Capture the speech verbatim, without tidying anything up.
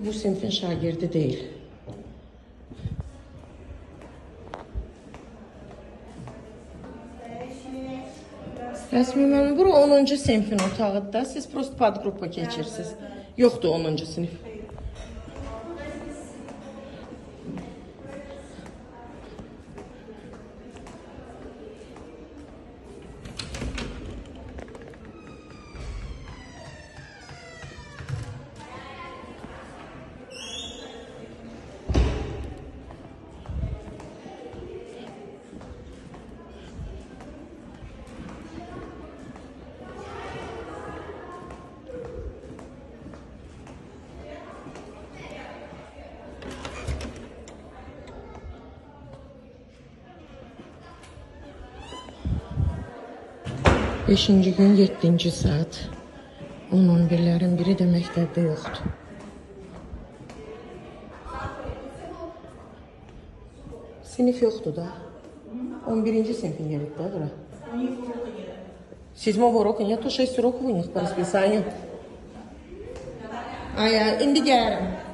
bu sinfin şagirdi deyil. Rəsmi müəllim, bura onuncu sinfin otağıdır. Siz prosto podqrupa keçirsiniz. Yoxdur onuncu sinif. Beşinci gün yeddinci saat. on on birlərin biri də məktəbdə yoxdur. Sinif yoxdur da. on birinci sinfin gelib də bura. Седьмого урока нету, шесть уроков у них по расписанию. А я indi gəlirəm.